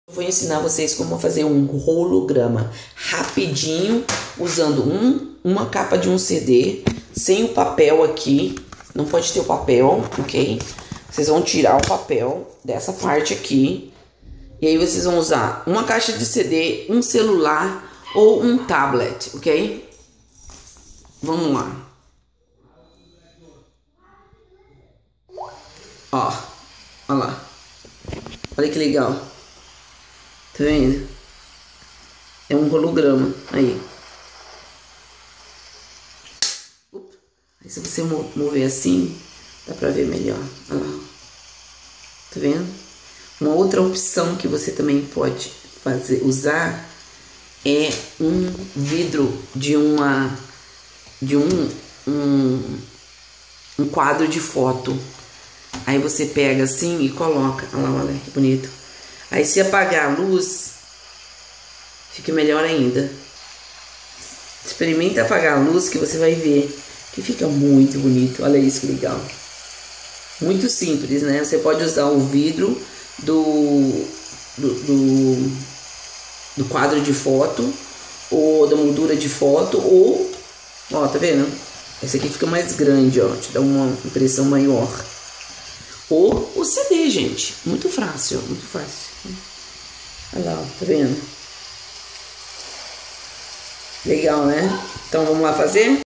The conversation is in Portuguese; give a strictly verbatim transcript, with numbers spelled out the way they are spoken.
Vou ensinar vocês como fazer um holograma rapidinho, usando um, uma capa de um C D, sem o papel aqui, não pode ter o papel, ok? Vocês vão tirar o papel dessa parte aqui, e aí vocês vão usar uma caixa de C D, um celular ou um tablet, ok? Vamos lá. Ó, ó lá. Olha que legal. Tá vendo? É um holograma. Aí. Ups. Aí se você mover assim, dá pra ver melhor. Olha lá. Tá vendo? Uma outra opção que você também pode fazer, usar é um vidro de uma de um, um, um quadro de foto. Aí você pega assim e coloca. Olha lá, olha que bonito. Aí se apagar a luz, fica melhor ainda. Experimenta apagar a luz que você vai ver que fica muito bonito. Olha isso que legal. Muito simples, né? Você pode usar o vidro do, do, do, do quadro de foto, ou da moldura de foto, ou, ó, tá vendo? Esse aqui fica mais grande, ó, te dá uma impressão maior. Ou o C D, gente. Muito fácil, muito fácil. Olha lá, tá vendo? Legal, né? Então vamos lá fazer?